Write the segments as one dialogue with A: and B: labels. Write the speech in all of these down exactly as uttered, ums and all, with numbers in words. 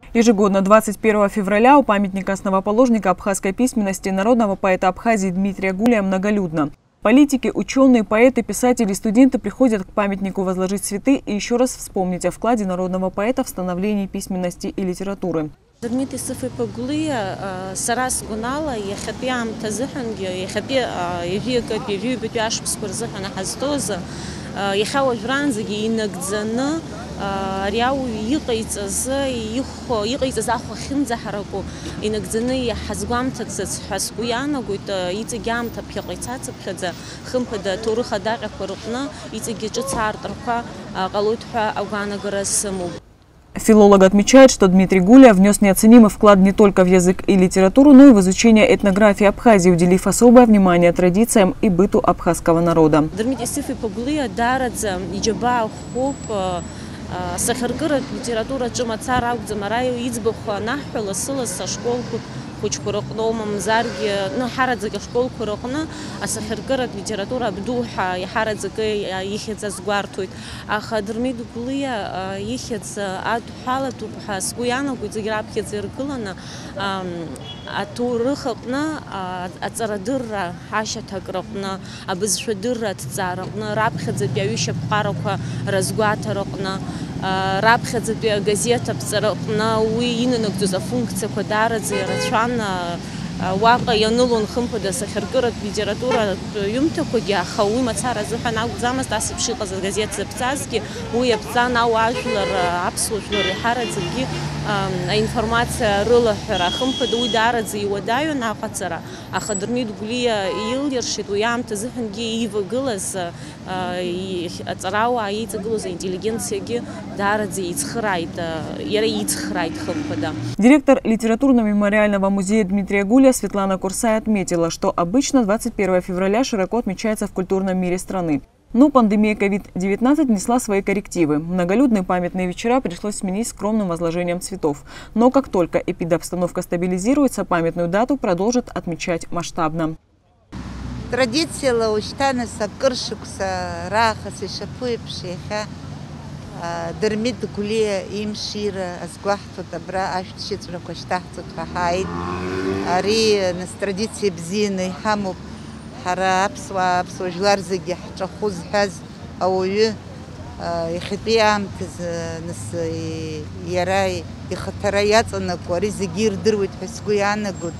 A: Ежегодно двадцать первого февраля у памятника основоположника абхазской письменности народного поэта Абхазии Дмитрия Гулия многолюдно. Политики, ученые, поэты, писатели и студенты приходят к памятнику возложить цветы и еще раз вспомнить о вкладе народного поэта в становлении письменности и литературы.
B: Дмитрий Гулия сарас гунала ехапиам тазыханги ехапи евика певию битяш спорзыхана хазтоза ехава вранзаги инагдзана ряу yiqayцазы ихо yiqayцаз ахо хинзахараку инагдзаны хазгамтацс хасгуянагуит ицгамта пхиqayцац пхаза хымпада турыха дагъақәа рыҟны иҵегьы ҿыц аартырқәа ҟалоит ҳәа аугәаанагарас сымоуп.
A: Филолог отмечает, что Дмитрий Гулия внес неоценимый вклад не только в язык и литературу, но и в изучение этнографии Абхазии, уделив особое внимание традициям и быту абхазского народа.
B: Сахаргырат литература чумацара угзамараю избухва нахвела сыласа школку хучкурокном зарги на харадзаги школку рокна а сахаргырат литература бдуха и харадзаги ихедза сгвартует а Дмитрий Гулия ихедза адхала тупха скуяна гудзиграбхи зеркылана а турыхна ацарадырра хашатагрокна абызшвадырра царокна рабхедза бяюща пхароква разгватарокна рабхедза газета пцарокна уи инанагдуза функция квадарадзе рачана واقع ينلون خمپدا سخرگرت ليتراتورا يمتكوجي خاوي مصار زحنا زامس داس بشي قز газет زبتازكي وي بصانا واجلر ابسولوتلر حرزكي информация рыла хра خمپدا وي дарадзи ودايو ناقصرا اخ Дмитрий Гулия يليرشيت ويامت زحنجي يفغلس ацарауа يتغلز интеллигенциягي дарадзи ицхрайт يرا ицхрайт خمپدا.
A: Директор литературно-мемориального музея Дмитрия Гулия Светлана Курсай отметила, что обычно двадцать первого февраля широко отмечается в культурном мире страны. Но пандемия ковид девятнадцать внесла свои коррективы. Многолюдные памятные вечера пришлось сменить скромным возложением цветов. Но как только эпидобстановка стабилизируется, памятную дату продолжат отмечать масштабно.
C: Традиция лаущтана сакыршукса рахас и шапуепшеха Дмитрий Гулия им шира азгвахту добра аштшитра коштахту тхахайд ари нас традиции бзины хаму хара апсва апсва жларзаги хчахуз хаз аую ихипиам тз нас ярай ихатараяцанаку ари зигир дырвит хасгуянагут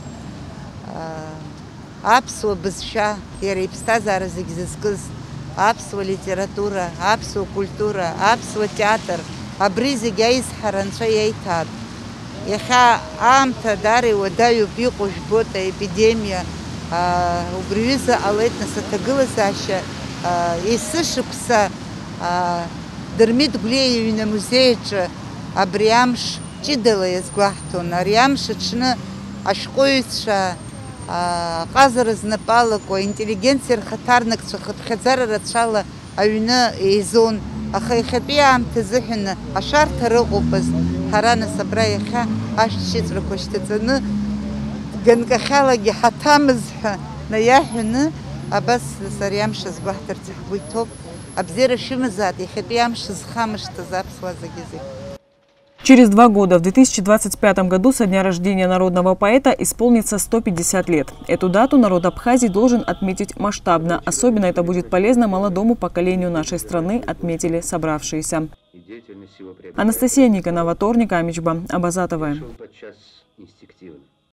C: апсва бызша яра ипстазара зигзызкыз апсва литература, апсва культура, апсва театр, абризи гяиз харанча яйтад. Яха амта дари водаю пику жбота эпидемия, убривиза алетна сатагыласаша, исышипса Дмитрий Гулия вина музееча абриамш чидала язгвахтун, ариамш чна ашкоюша Казар знапалако интеллигенция хатарнак хатхазара рацала авина изон ахайхапиам тзихна ашарта рыгупыз харана сабраяха ашчитра коштецны ганкахалаги хатамызха наяхна абас сариамша сбахтар тхбуйтоп абзера шимазат ихапиамша зхамышта запсвазагизы.
A: Через два года, в две тысячи двадцать пятом году, со дня рождения народного поэта, исполнится сто пятьдесят лет. Эту дату народ Абхазии должен отметить масштабно. Особенно это будет полезно молодому поколению нашей страны, отметили собравшиеся. Анастасия Никонова, Торник Амичба, Абазатова.